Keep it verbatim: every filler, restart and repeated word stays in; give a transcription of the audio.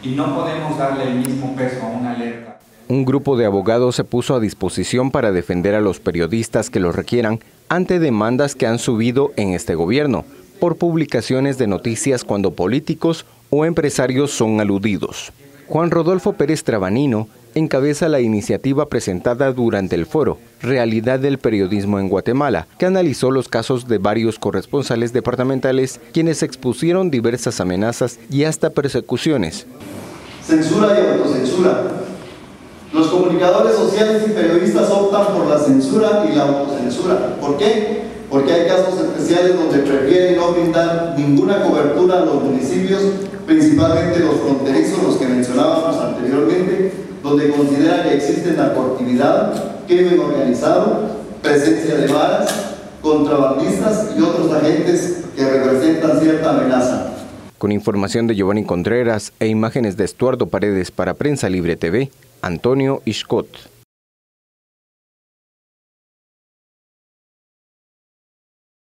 y no podemos darle el mismo peso a una alerta. Un grupo de abogados se puso a disposición para defender a los periodistas que lo requieran ante demandas que han subido en este gobierno por publicaciones de noticias cuando políticos o empresarios son aludidos. Juan Rodolfo Pérez Trabanino encabeza la iniciativa presentada durante el foro Realidad del Periodismo en Guatemala, que analizó los casos de varios corresponsales departamentales quienes expusieron diversas amenazas y hasta persecuciones. Censura y autocensura. Los comunicadores sociales y periodistas optan por la censura y la autocensura. ¿Por qué? Porque hay casos especiales donde prefieren no brindar ninguna cobertura a los municipios, principalmente los fronterizos, los que mencionábamos anteriormente, donde consideran que existe narcoactividad, crimen organizado, presencia de maras, contrabandistas y otros agentes que representan cierta amenaza. Con información de Giovanni Contreras e imágenes de Estuardo Paredes para Prensa Libre T V, Antonio Ishcot.